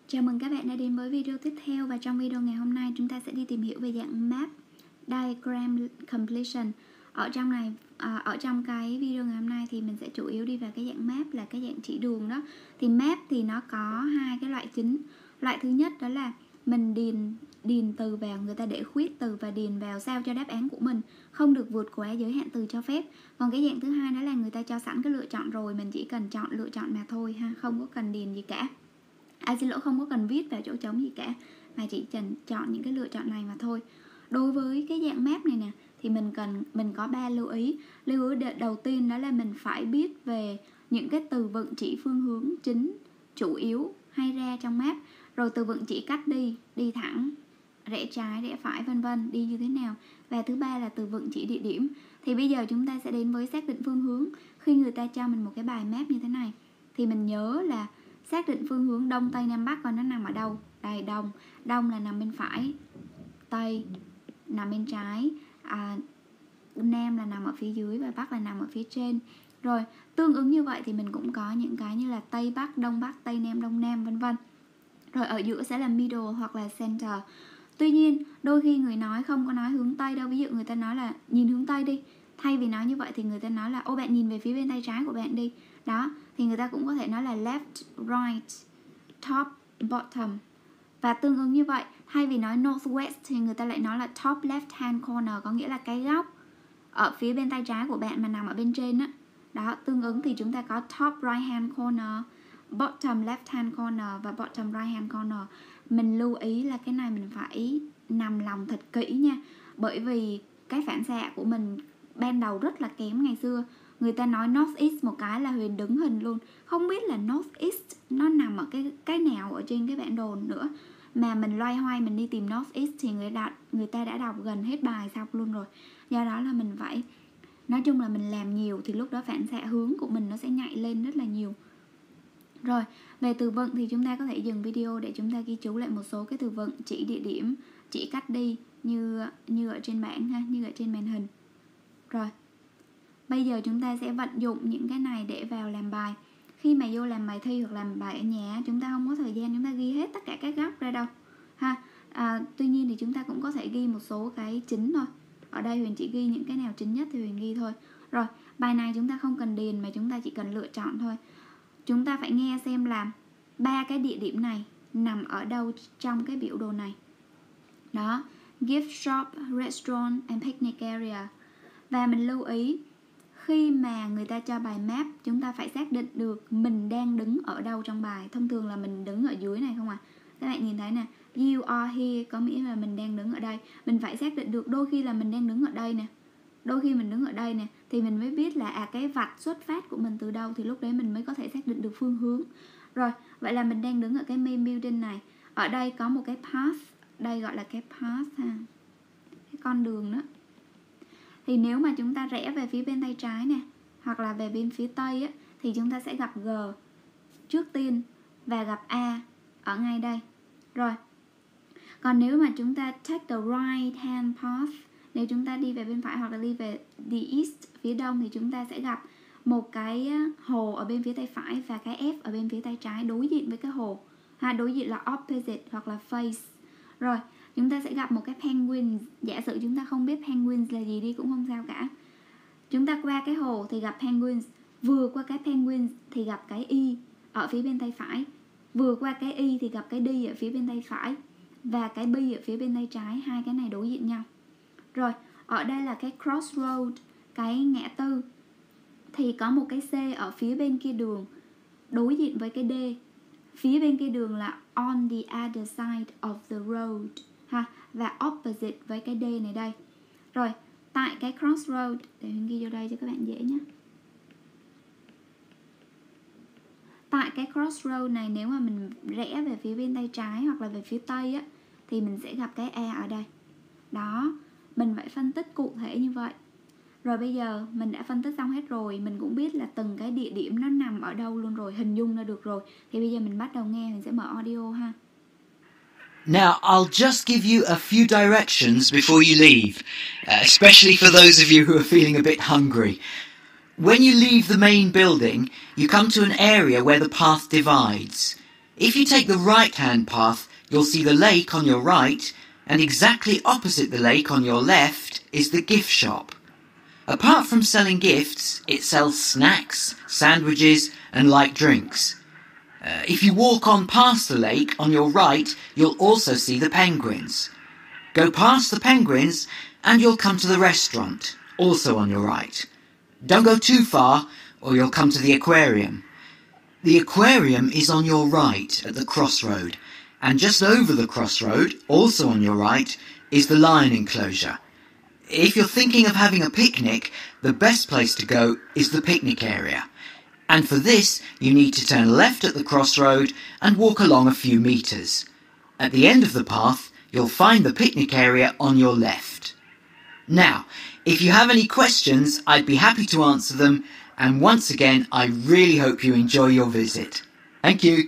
Chào mừng các bạn đã đến với video tiếp theo, và trong video ngày hôm nay chúng ta sẽ đi tìm hiểu về dạng Map Diagram Completion. Ở trong cái video ngày hôm nay thì mình sẽ chủ yếu đi vào cái dạng map, là cái dạng chỉ đường đó. Thì map thì nó có hai cái loại chính. Loại thứ nhất đó là mình điền từ vào, người ta để khuyết từ và điền vào sao cho đáp án của mình không được vượt quá giới hạn từ cho phép. Còn cái dạng thứ hai đó là người ta cho sẵn cái lựa chọn rồi, mình chỉ cần chọn lựa chọn mà thôi ha, không có cần điền gì cả. Không có cần viết vào chỗ trống gì cả, mà chỉ cần chọn những cái lựa chọn này mà thôi. Đối với cái dạng map này nè thì mình có 3 lưu ý. Lưu ý đầu tiên đó là mình phải biết về những cái từ vựng chỉ phương hướng chính chủ yếu hay ra trong map, rồi từ vựng chỉ cách đi thẳng, rẽ trái, rẽ phải, vân vân, đi như thế nào. Và thứ ba là từ vựng chỉ địa điểm. Thì bây giờ chúng ta sẽ đến với xác định phương hướng. Khi người ta cho mình một cái bài map như thế này thì mình nhớ là xác định phương hướng đông tây nam bắc, còn nó nằm ở đâu? Đây, đông là nằm bên phải, tây nằm bên trái, nam là nằm ở phía dưới và bắc là nằm ở phía trên. Rồi tương ứng như vậy thì mình cũng có những cái như là tây bắc, đông bắc, tây nam, đông nam, vân vân. Rồi ở giữa sẽ là middle hoặc là center. Tuy nhiên đôi khi người nói không có nói hướng tây đâu. Ví dụ người ta nói là nhìn hướng tây đi, thay vì nói như vậy thì người ta nói là ô bạn nhìn về phía bên tay trái của bạn đi. Đó, thì người ta cũng có thể nói là left, right, top, bottom. Và tương ứng như vậy, thay vì nói northwest thì người ta lại nói là top left hand corner, có nghĩa là cái góc ở phía bên tay trái của bạn mà nằm ở bên trên á. Đó, tương ứng thì chúng ta có top right hand corner, bottom left hand corner và bottom right hand corner. Mình lưu ý là cái này mình phải nằm lòng thật kỹ nha. Bởi vì cái phản xạ của mình ban đầu rất là kém ngày xưa. Người ta nói northeast một cái là Huyền đứng hình luôn, không biết là northeast nó nằm ở cái nào ở trên cái bản đồ nữa. Mà mình loay hoay mình đi tìm northeast thì người ta đã đọc gần hết bài xong luôn rồi. Do đó là mình phải, nói chung là mình làm nhiều thì lúc đó phản xạ hướng của mình nó sẽ nhạy lên rất là nhiều. Rồi, về từ vựng thì chúng ta có thể dừng video để chúng ta ghi chú lại một số cái từ vựng chỉ địa điểm, chỉ cách đi như ở trên bảng ha, như ở trên màn hình. Rồi, bây giờ chúng ta sẽ vận dụng những cái này để vào làm bài. Khi mà vô làm bài thi hoặc làm bài ở nhà, chúng ta không có thời gian chúng ta ghi hết tất cả các góc ra đâu ha. Tuy nhiên thì chúng ta cũng có thể ghi một số cái chính thôi. Ở đây Huyền chỉ ghi những cái nào chính nhất thì Huyền ghi thôi. Rồi, bài này chúng ta không cần điền mà chúng ta chỉ cần lựa chọn thôi. Chúng ta phải nghe xem là 3 cái địa điểm này nằm ở đâu trong cái biểu đồ này. Đó, gift shop, restaurant and picnic area. Và mình lưu ý, khi mà người ta cho bài map, chúng ta phải xác định được mình đang đứng ở đâu trong bài. Thông thường là mình đứng ở dưới này không à. Các bạn nhìn thấy nè, you are here có nghĩa là mình đang đứng ở đây. Mình phải xác định được, đôi khi là mình đang đứng ở đây nè, đôi khi mình đứng ở đây nè, thì mình mới biết là cái vạch xuất phát của mình từ đâu, thì lúc đấy mình mới có thể xác định được phương hướng. Rồi, vậy là mình đang đứng ở cái main building này. Ở đây có một cái path, đây gọi là cái path ha, cái con đường đó. Thì nếu mà chúng ta rẽ về phía bên tay trái nè, hoặc là về bên phía tây á, thì chúng ta sẽ gặp G trước tiên và gặp A ở ngay đây. Rồi, còn nếu mà chúng ta take the right hand path, nếu chúng ta đi về bên phải hoặc là đi về the east, phía đông, thì chúng ta sẽ gặp một cái hồ ở bên phía tay phải và cái F ở bên phía tay trái đối diện với cái hồ ha, đối diện là opposite hoặc là face. Rồi, chúng ta sẽ gặp một cái penguin. Giả sử chúng ta không biết penguins là gì đi cũng không sao cả. Chúng ta qua cái hồ thì gặp penguins, vừa qua cái penguins thì gặp cái Y ở phía bên tay phải, vừa qua cái Y thì gặp cái D ở phía bên tay phải và cái B ở phía bên tay trái. Hai cái này đối diện nhau. Rồi, ở đây là cái crossroad, cái ngã tư, thì có một cái C ở phía bên kia đường đối diện với cái D. Phía bên kia đường là on the other side of the road ha, và opposite với cái D này đây. Rồi, tại cái crossroad, để mình ghi vô đây cho các bạn dễ nhé. Tại cái crossroad này, nếu mà mình rẽ về phía bên tay trái hoặc là về phía tây á, thì mình sẽ gặp cái A ở đây. Đó, mình phải phân tích cụ thể như vậy. Rồi bây giờ mình đã phân tích xong hết rồi, mình cũng biết là từng cái địa điểm nó nằm ở đâu luôn rồi, hình dung ra được rồi. Thì bây giờ mình bắt đầu nghe, mình sẽ mở audio ha. Now, I'll just give you a few directions before you leave, especially for those of you who are feeling a bit hungry. When you leave the main building, you come to an area where the path divides. If you take the right-hand path, you'll see the lake on your right, and exactly opposite the lake on your left is the gift shop. Apart from selling gifts, it sells snacks, sandwiches, and light drinks. If you walk on past the lake on your right, you'll also see the penguins. Go past the penguins, and you'll come to the restaurant, also on your right. Don't go too far, or you'll come to the aquarium. The aquarium is on your right at the crossroad, and just over the crossroad, also on your right, is the lion enclosure. If you're thinking of having a picnic, the best place to go is the picnic area. And for this, you need to turn left at the crossroad and walk along a few meters. At the end of the path, you'll find the picnic area on your left. Now, if you have any questions, I'd be happy to answer them. And once again, I really hope you enjoy your visit. Thank you.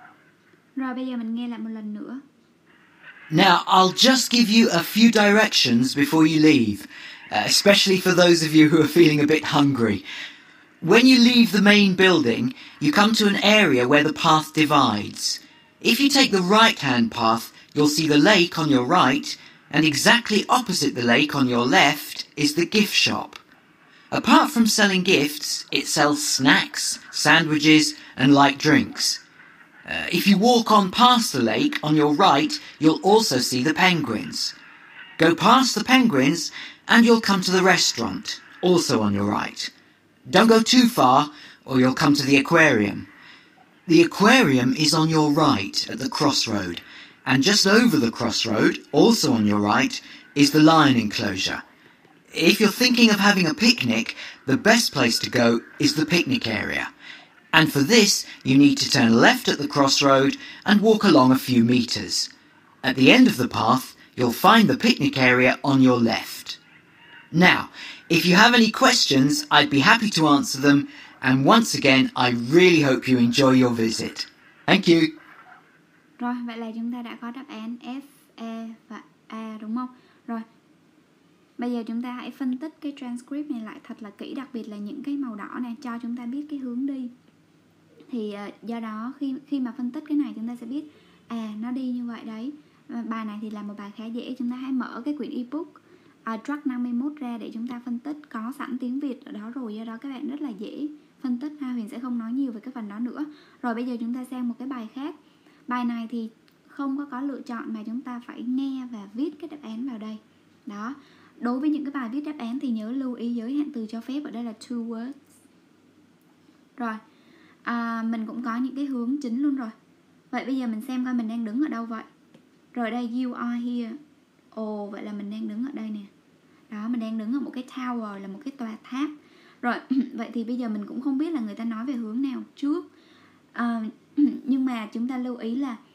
Rồi bây giờ mình nghe lại một lần nữa. Now, I'll just give you a few directions before you leave, especially for those of you who are feeling a bit hungry. When you leave the main building, you come to an area where the path divides. If you take the right-hand path, you'll see the lake on your right, and exactly opposite the lake on your left is the gift shop. Apart from selling gifts, it sells snacks, sandwiches, and light drinks. If you walk on past the lake on your right, you'll also see the penguins. Go past the penguins, and you'll come to the restaurant, also on your right. Don't go too far, or you'll come to the aquarium. The aquarium is on your right at the crossroad, and just over the crossroad, also on your right, is the lion enclosure. If you're thinking of having a picnic, the best place to go is the picnic area. And for this, you need to turn left at the crossroad and walk along a few meters. At the end of the path, you'll find the picnic area on your left. Now, if you have any questions, I'd be happy to answer them. And once again, I really hope you enjoy your visit. Thank you. Rồi, vậy là chúng ta đã có đáp án F, E và A đúng không? Rồi, bây giờ chúng ta hãy phân tích cái transcript này lại thật là kỹ, đặc biệt là những cái màu đỏ này cho chúng ta biết cái hướng đi. Thì do đó khi mà phân tích cái này chúng ta sẽ biết nó đi như vậy đấy. Bài này thì là một bài khá dễ. Chúng ta hãy mở cái quyển ebook track 51 ra để chúng ta phân tích, có sẵn tiếng Việt ở đó rồi, do đó các bạn rất là dễ phân tích ha. Huyền sẽ không nói nhiều về cái phần đó nữa. Rồi bây giờ chúng ta sang một cái bài khác. Bài này thì không có lựa chọn mà chúng ta phải nghe và viết cái đáp án vào đây. Đó. Đối với những cái bài viết đáp án thì nhớ lưu ý giới hạn từ cho phép ở đây là 2 words. Rồi. Mình cũng có những cái hướng chính luôn rồi. Vậy bây giờ mình xem coi mình đang đứng ở đâu vậy. Rồi đây, you are here. Ồ, vậy là mình đang đứng ở đây nè. Đó, mình đang đứng ở một cái tower, là một cái tòa tháp. Rồi, vậy thì bây giờ mình cũng không biết là người ta nói về hướng nào trước. Nhưng mà chúng ta lưu ý là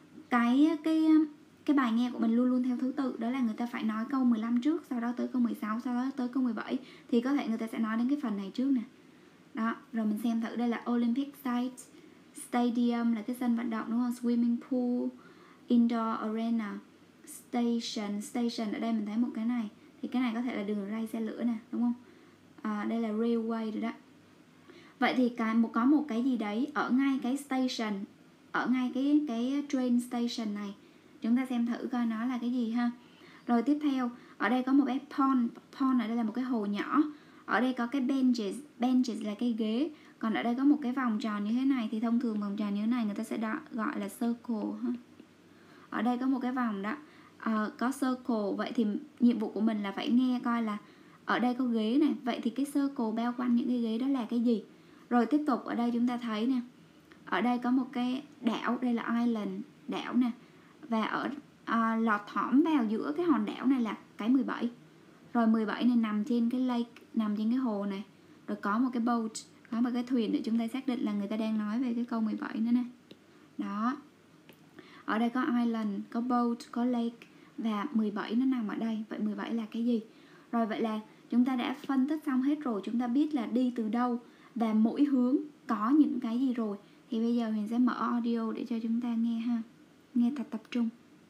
cái bài nghe của mình luôn luôn theo thứ tự. Đó là người ta phải nói câu 15 trước, sau đó tới câu 16, sau đó tới câu 17. Thì có thể người ta sẽ nói đến cái phần này trước nè. Đó, rồi mình xem thử. Đây là Olympic site, stadium là cái sân vận động đúng không? Swimming pool, indoor arena, station ở đây mình thấy một cái này. Thì cái này có thể là đường ray xe lửa nè, đúng không? Đây là railway rồi đó. Vậy thì có một cái gì đấy ở ngay cái station, ở ngay cái train station này. Chúng ta xem thử coi nó là cái gì ha. Rồi tiếp theo, ở đây có một cái pond ở đây là một cái hồ nhỏ. Ở đây có cái benches là cái ghế. Còn ở đây có một cái vòng tròn như thế này. Thì thông thường vòng tròn như thế này người ta sẽ gọi là circle ha. Ở đây có một cái vòng đó, có circle. Vậy thì nhiệm vụ của mình là phải nghe coi là ở đây có ghế này. Vậy thì cái circle bao quanh những cái ghế đó là cái gì. Rồi tiếp tục ở đây chúng ta thấy nè, ở đây có một cái đảo. Đây là island, đảo nè. Và ở lọt thỏm vào giữa cái hòn đảo này là cái 17. Rồi 17 này nằm trên cái lake, nằm trên cái hồ này. Rồi có một cái boat, có một cái thuyền để chúng ta xác định là người ta đang nói về cái câu 17 nữa nè. Đó. Ở đây có island, có boat, có lake. Và 17 nó nằm ở đây. Vậy 17 là cái gì? Rồi vậy là chúng ta đã phân tích xong hết rồi. Chúng ta biết là đi từ đâu và mỗi hướng có những cái gì rồi. Thì bây giờ mình sẽ mở audio để cho chúng ta nghe ha. Nghe thật tập trung.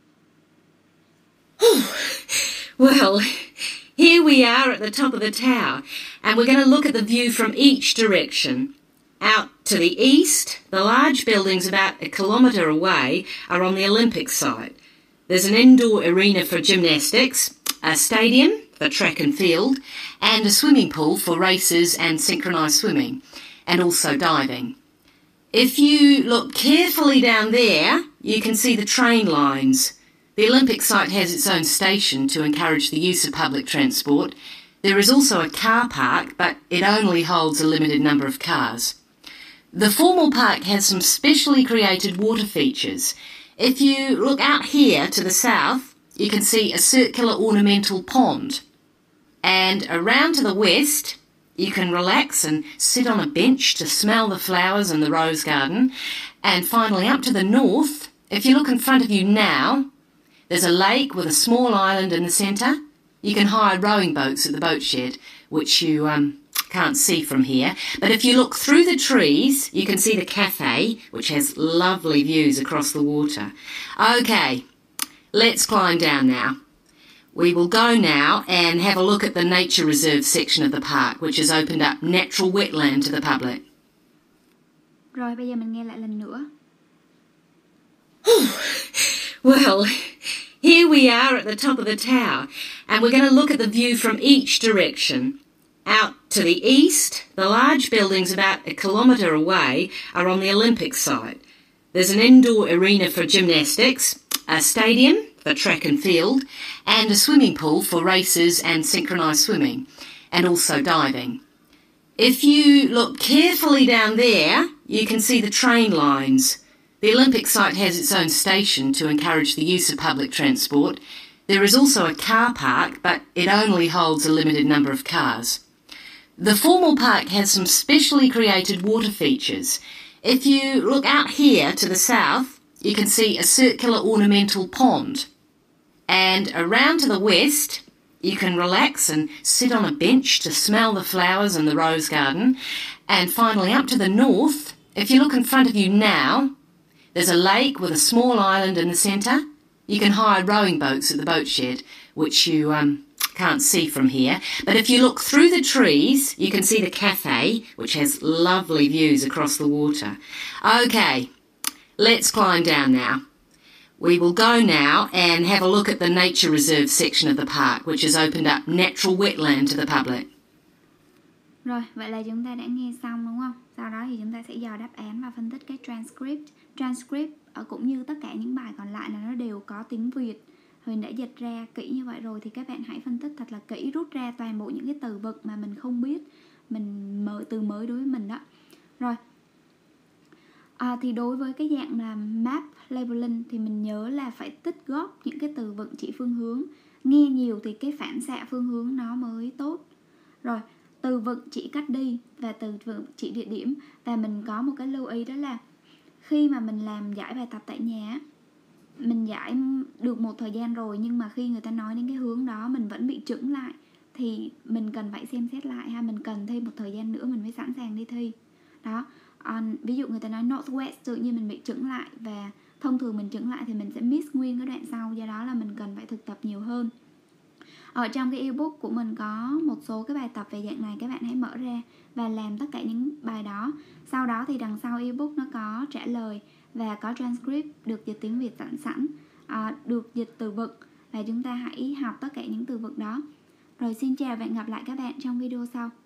Well, here we are at the top of the tower, and we're going to look at the view from each direction. Out to the east, the large buildings about a kilometre away are on the Olympic site. There's an indoor arena for gymnastics, a stadium for track and field, and a swimming pool for races and synchronised swimming, and also diving. If you look carefully down there, you can see the train lines. The Olympic site has its own station to encourage the use of public transport. There is also a car park, but it only holds a limited number of cars. The formal park has some specially created water features. If you look out here to the south, you can see a circular ornamental pond. And around to the west, you can relax and sit on a bench to smell the flowers in the rose garden. And finally, up to the north, if you look in front of you now, there's a lake with a small island in the centre. You can hire rowing boats at the boat shed, which you can't see from here. But if you look through the trees, you can see the cafe, which has lovely views across the water. OK, let's climb down now. We will go now and have a look at the nature reserve section of the park, which has opened up natural wetland to the public. Rồi bây giờ mình nghe lại lần nữa. Well, here we are at the top of the tower, and we're going to look at the view from each direction. Out to the east, the large buildings about a kilometre away are on the Olympic site. There's an indoor arena for gymnastics, a stadium for track and field, and a swimming pool for races and synchronised swimming, and also diving. If you look carefully down there, you can see the train lines. The Olympic site has its own station to encourage the use of public transport. There is also a car park, but it only holds a limited number of cars. The formal park has some specially created water features. If you look out here to the south, you can see a circular ornamental pond. And around to the west, you can relax and sit on a bench to smell the flowers in the rose garden. And finally, up to the north, if you look in front of you now, there's a lake with a small island in the centre. You can hire rowing boats at the boat shed, which you can't see from here. But if you look through the trees, you can see the cafe, which has lovely views across the water. OK, let's climb down now. We will go now and have a look at the nature reserve section of the park, which has opened up natural wetland to the public. Rồi, vậy là chúng ta đã nghe xong đúng không? Sau đó thì chúng ta sẽ dò đáp án và phân tích cái transcript. Transcript cũng như tất cả những bài còn lại là nó đều có tiếng Việt. Huyền đã dịch ra kỹ như vậy rồi thì các bạn hãy phân tích thật là kỹ, rút ra toàn bộ những cái từ vựng mà mình không biết, từ mới đối với mình đó. Rồi. Thì đối với cái dạng là map labeling thì mình nhớ là phải tích góp những cái từ vựng chỉ phương hướng. Nghe nhiều thì cái phản xạ phương hướng nó mới tốt. Rồi, từ vựng chỉ cách đi và từ vựng chỉ địa điểm. Và mình có một cái lưu ý đó là khi mà mình làm giải bài tập tại nhà, mình giải được một thời gian rồi, nhưng mà khi người ta nói đến cái hướng đó mình vẫn bị chững lại, thì mình cần phải xem xét lại ha, mình cần thêm một thời gian nữa mình mới sẵn sàng đi thi. Đó, ví dụ người ta nói northwest, tự nhiên mình bị chững lại, và thông thường mình chững lại thì mình sẽ miss nguyên cái đoạn sau, do đó là mình cần phải thực tập nhiều hơn. Ở trong cái ebook của mình có một số cái bài tập về dạng này, các bạn hãy mở ra và làm tất cả những bài đó. Sau đó thì đằng sau ebook nó có trả lời và có transcript được dịch tiếng Việt sẵn, được dịch từ vựng, và chúng ta hãy học tất cả những từ vựng đó. Rồi xin chào và hẹn gặp lại các bạn trong video sau.